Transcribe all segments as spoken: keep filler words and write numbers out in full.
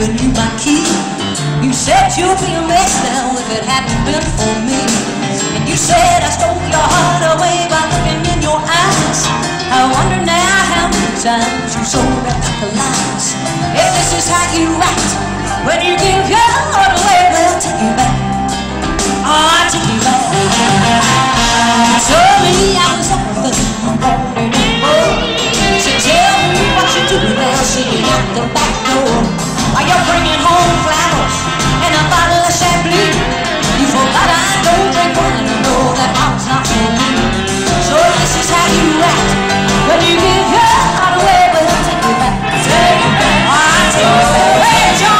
giving you my key. You said you'd be a mess now if it hadn't been for me. And you said I stole your heart away by looking in your eyes. I wonder now how many times you sold back the lies. If this is how you act when you give your heart away, well, take it back. Oh, I take it back. You told me I was everything you wanted and more. So tell me what you're doing now, sitting out the back door. While you're bringing home flowers and a bottle of Chablis. You forgot I don't drink wine, you know that bottle's not for me. So this is how you act when you give your heart away, but I'll take it back. Take it back. I'll take it back. Hey, John.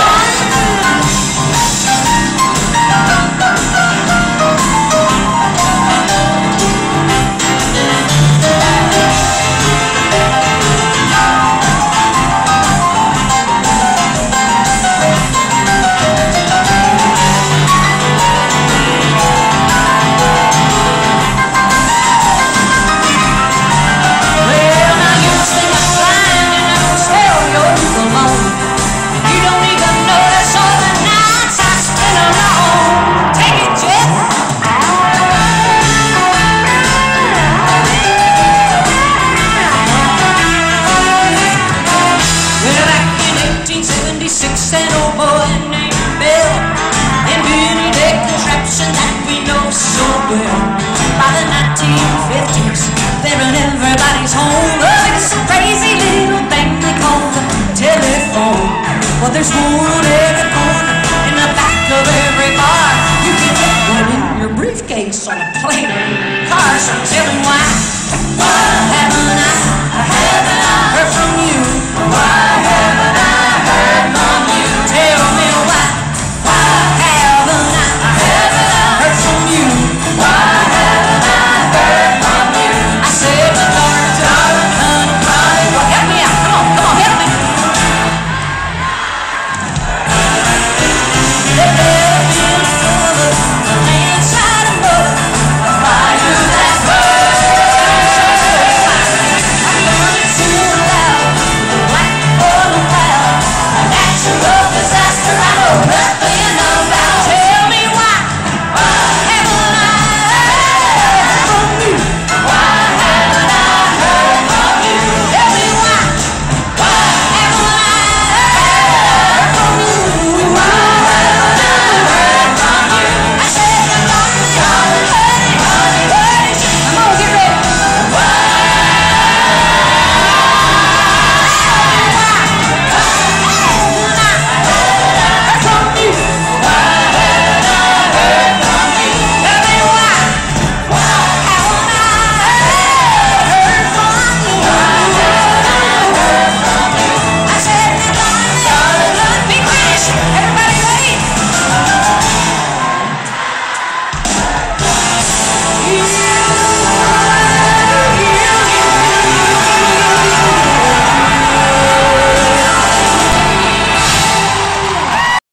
An old boy named Bill invented a contraption that we know so well. By the nineteen fifties, they're in everybody's home. Oh, it's a crazy little thing they call the telephone. Well, there's one every corner in the back of every car. You can get one in your briefcase on a plane or in a car. So tell me why, why haven't I, haven't I heard from you? Why haven't I heard from you? Tell me why, why haven't I, haven't I heard from you? Why haven't I heard from you? I said, my darling, darling, honey, honey, well, help me out, come on, come on, help me. There have been another, a man inside a mother, a fire that burns. I burn too loud, the black or the cloud, a natural disaster, I know.